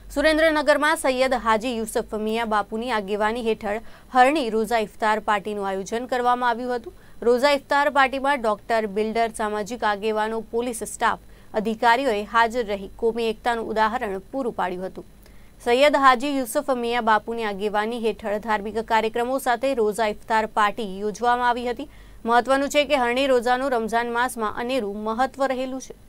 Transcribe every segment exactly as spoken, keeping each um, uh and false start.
સુરેન્દ્રનગરમાં સૈયદ હાજી યુસુફ મિયા બાપુની આગેવાની હેઠળ હરણી રોઝા ઇફતાર પાર્ટીનું આયોજન કરવામાં આવ્યું હતું। રોઝા ઇફતાર પાર્ટીમાં ડોક્ટર, બિલ્ડર, સામાજિક આગેવાનો, પોલીસ સ્ટાફ, અધિકારીઓએ હાજર રહી કોમી એકતાનું ઉદાહરણ પૂરું પાડ્યું હતું। સૈયદ હાજી યુસુફ મિયા બાપુની આગેવાની હેઠળ ધાર્મિક કાર્યક્રમો સાથે રોઝા ઇફતાર પાર્ટી યોજવામાં આવી હતી। મહત્વનું છે કે હરણી રોઝાનું રમઝાન માસમાં અનેરું મહત્વ રહેલું છે।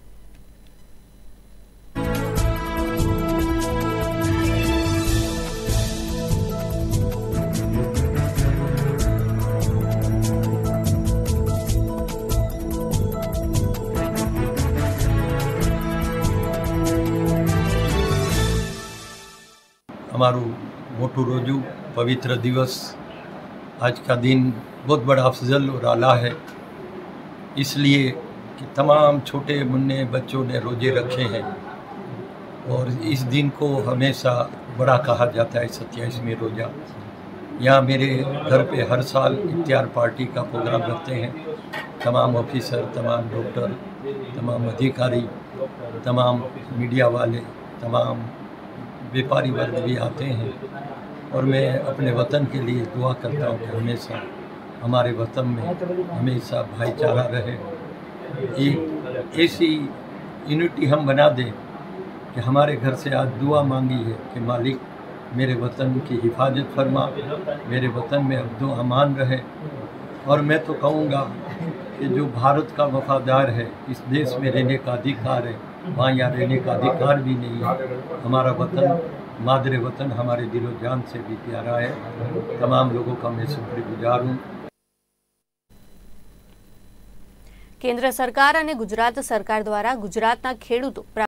हमारू मोटू रोजू पवित्र दिवस आज का दिन बहुत बड़ा अफजल और आला है, इसलिए कि तमाम छोटे मुन्ने बच्चों ने रोजे रखे हैं और इस दिन को हमेशा बड़ा कहा जाता है, सत्ताईसवीं रोज़ा। यहाँ मेरे घर पे हर साल इफ्तार पार्टी का प्रोग्राम रखते हैं। तमाम ऑफिसर, तमाम डॉक्टर, तमाम अधिकारी, तमाम मीडिया वाले, तमाम व्यापारी वर्ग भी आते हैं और मैं अपने वतन के लिए दुआ करता हूँ कि हमेशा हमारे वतन में हमेशा भाईचारा रहे। एक ऐसी यूनिटी हम बना दें कि हमारे घर से आज दुआ मांगी है कि मालिक मेरे वतन की हिफाजत फरमा, मेरे वतन में अब्दो अमान रहे। और मैं तो कहूँगा कि जो भारत का वफादार है, इस देश में रहने का अधिकार है, वहाँ यहाँ रहने का अधिकार भी नहीं है। हमारा वतन, मादरे वतन हमारे दिलो जान से भी प्यारा है। तमाम लोगों का मैं शुक्रगुजार हूँ। केंद्र सरकार और गुजरात सरकार द्वारा गुजरातना खेडूतो